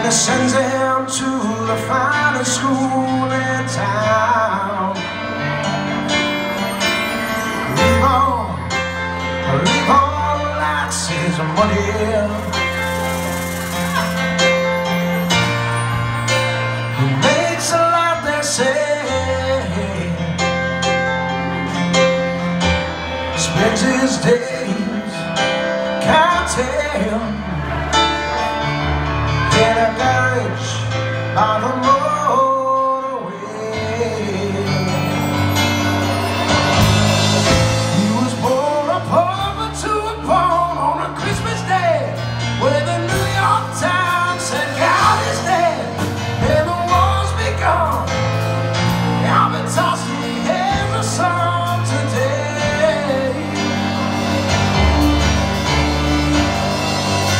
and sends him to the finest school in town. Levon likes his money. He makes a lot, they say. Spends his days counting in a garage by the motorway. He was born a pauper to a pawn on a Christmas day, where the New York Times said God is dead and the war's begun. I've been tossing heads of song today.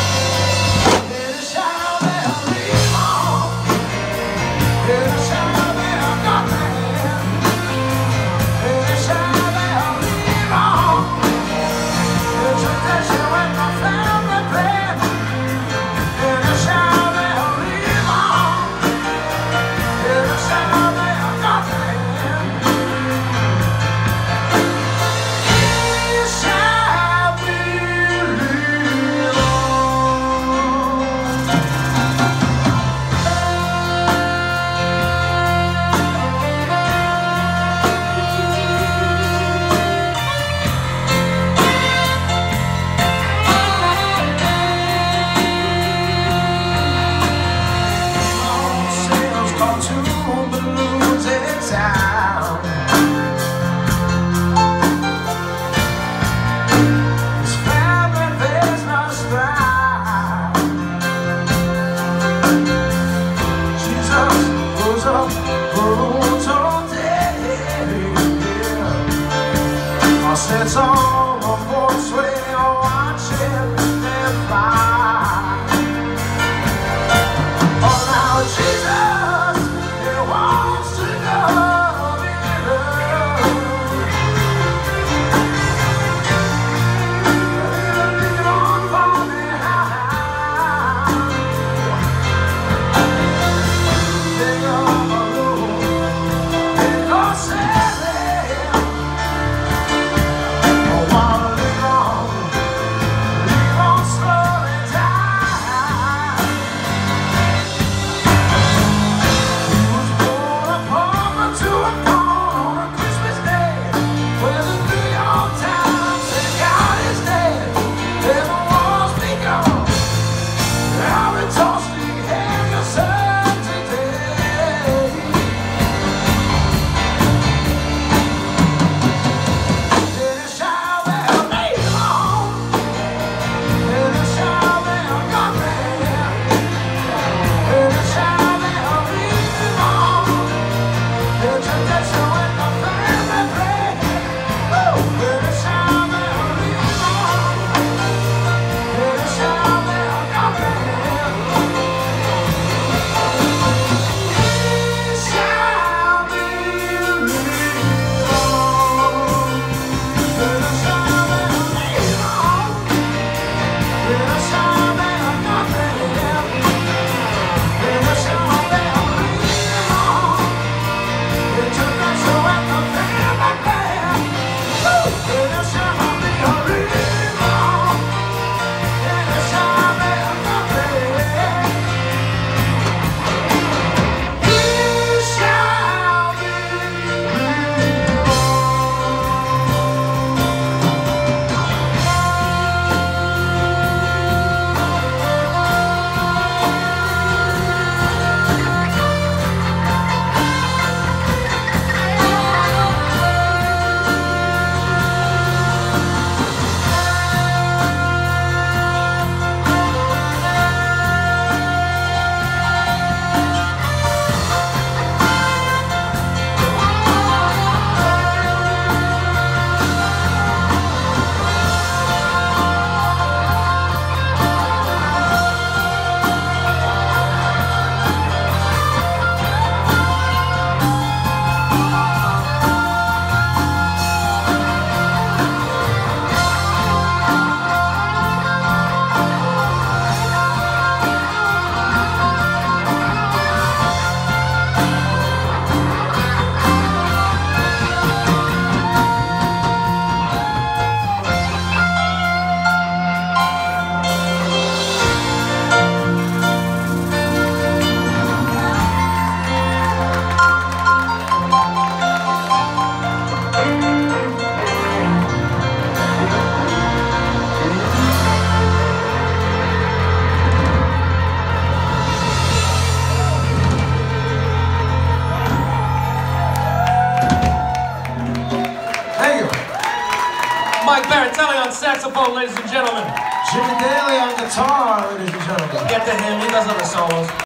Baratelli on saxophone, ladies and gentlemen. Jimmy Daly on guitar, ladies and gentlemen. Get to him, he does other solos.